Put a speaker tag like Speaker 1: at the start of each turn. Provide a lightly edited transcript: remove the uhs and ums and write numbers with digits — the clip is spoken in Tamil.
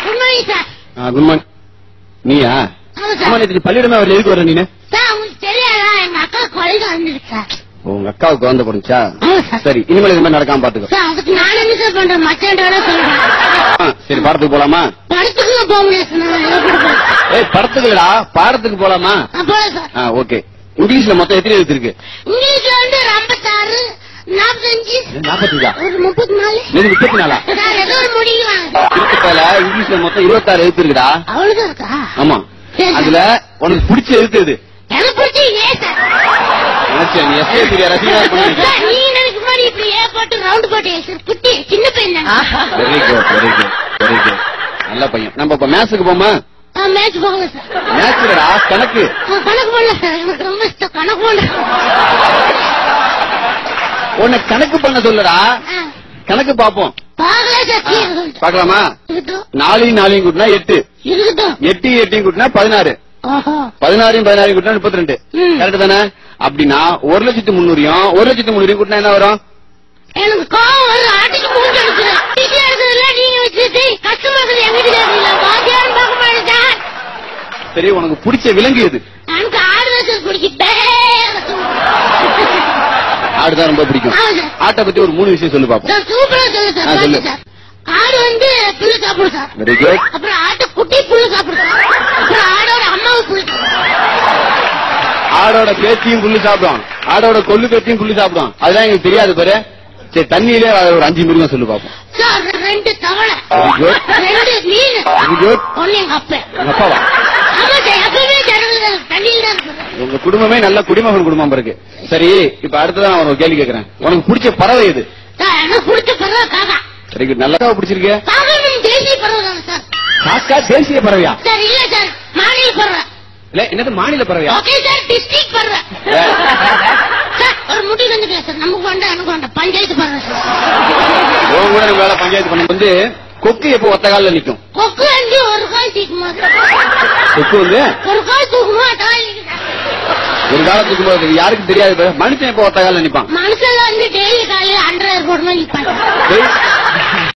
Speaker 1: Good morning sir.
Speaker 2: Good morning. நீயா? பள்ளியிடமே அவர் எதுக்கு வர நீனு?
Speaker 1: உங்களுக்கு தெரியாதா, எங்க அக்கா குழந்தை வந்துருக்கு சார்.
Speaker 2: உங்க அக்காவுக்கு குழந்தை போடுச்சா? சரி, இனிமேல் இது மாதிரி நடக்காம பாத்துக்கோ.
Speaker 1: அதுக்கு நான் என்ன சார் பண்றேன், மச்சாண்டோட சொல்றேன்.
Speaker 2: சரி, படத்துக்கு போலாமா?
Speaker 1: படத்துக்கு போக முடியாது.
Speaker 2: ஏய், படத்துக்கு இல்லடா, பாடத்துக்கு போலாமா?
Speaker 1: போலாம் சார்.
Speaker 2: ஓகே. இங்கிலீஷ்ல மொத்தம் எத்தனை எழுத்து இருக்கு?
Speaker 1: இங்கிலீஷ்ல வந்து 56, 45,
Speaker 2: 45
Speaker 1: ஒரு 34.
Speaker 2: 34
Speaker 1: ஏதோ ஒரு முடிவாங்க.
Speaker 2: இங்கிலீஷ்ல மொத்தம் 26 எழுத்து இருக்குடா.
Speaker 1: அவ்வளவுதான் இருக்கா?
Speaker 2: ஆமா. அதுல உனக்கு பிடிச்ச எழுத்து எது?
Speaker 1: எனக்கு பிடிச்ச ஏ சார்.
Speaker 2: நீ எஸ்ஏ ரசிகா பண்ணுவீங்க.
Speaker 1: நீ எனக்கு முன்னாடி இப்படி ஏ போட்டு ரவுண்ட் போட்டு குட்டி சின்ன பையன்.
Speaker 2: Very good, very good, very good. நல்ல பையன். நம்ம இப்ப மேட்சுக்கு போமா?
Speaker 1: மேட்ச் போகல சார்.
Speaker 2: மேட்ச்லடா கணக்கு.
Speaker 1: கணக்கு பண்ணல சார், எனக்கு ரொம்ப இஷ்டம் கணக்கு பண்ண.
Speaker 2: உன்னை கணக்கு பண்ண சொல்லடா. கணக்கு பாப்போம். பாக்கலாமா? 4 4 கூட்டினா 8, 8 8 கூட்டினா 16, 16 16 கூட்டினா 32. கரெக்ட் தானே? அப்படின்னா 1,300,000 1,300,000 கூட்டினா என்ன வரும்?
Speaker 1: எனக்கு கோவம் வரும். ஆட்டுக்கு மூஞ்சி எடுக்கிறேன். நீங்க வச்சுட்டு கஷ்டமாக்குது. எங்கிட்ட பார்க்க மாட்டேன்.
Speaker 2: சரி, உனக்கு பிடிச்ச விலங்கு எது?
Speaker 1: எனக்கு ஆடு வச்சு பிடிக்கும்.
Speaker 2: ஆடுதான் ரொம்ப பிடிக்கும். ஆட்டை பத்தி ஒரு 3 விஷயம் சொல்லு பாப்போம்.
Speaker 1: சூப்பரா சொல்லு சார். ஆடு வந்து புல்லு சாப்பிடும் சார்.
Speaker 2: Very good.
Speaker 1: அப்புறம் ஆட்டு குட்டி புல்லு சாப்பிடும் சார். அப்புறம் ஆடோட அம்மாவும் புல்லு.
Speaker 2: ஆடோட பேத்தியும் புல்லு சாப்பிடும், ஆடோட கொள்ளு பேத்தியும் புல்லு சாப்பிடும். அதெல்லாம் எனக்கு தெரியாது பாரு. சரி, தண்ணியிலே ஒரு 5 மிருகம் சொல்லு பாப்போம்.
Speaker 1: சார் 2 தவளை, 2 மீன், 1 எங்க அப்பா.
Speaker 2: அப்பாவா?
Speaker 1: ஆமா சார், எப்பவுமே தண்ணியில் தான் இருக்கு.
Speaker 2: உங்க குடும்பமே நல்ல குடிமகன் குடும்பம் இருக்கு. சரி, இப்ப அடுத்ததான் ஒரு கேள்வி கேட்கிறேன். உனக்கு பிடிச்ச பறவை எது?
Speaker 1: எனக்கு பிடிச்ச பறவை காக்கா.
Speaker 2: சரி, நல்லா பிடிச்சிருக்கேன்.
Speaker 1: தேசிய பறவை தான் சார்.
Speaker 2: காக்கா தேசிய பறவையா?
Speaker 1: சார் இல்ல சார், மாநில பறவை.
Speaker 2: இல்ல, என்னது மாநில பறவையா?
Speaker 1: ஓகே சார், டிஸ்ட்ரிக்ட் பறவை. சார் ஒரு முடி வந்து சார், நமக்கு வேண்டாம் எனக்கு வேண்டாம், பஞ்சாயத்து பறவை சார்.
Speaker 2: உங்க கூட நம்மளால பஞ்சாயத்து பண்ண வந்து கொக்கு எப்போ ஒத்த கால நிக்கும்?
Speaker 1: கொக்கு வந்து ஒரு கால் தூக்குமா?
Speaker 2: கொக்கு வந்து
Speaker 1: ஒரு கால் தூக்குமா?
Speaker 2: ஒரு காலம் தூக்கும்போது யாருக்கும் தெரியாது. மனுஷன் எப்போ ஒத்த கால நிப்பான்?
Speaker 1: மனுஷன் வந்து டெய்லி காலையில் அண்டர்வேர் போடணும் நிப்பாங்க.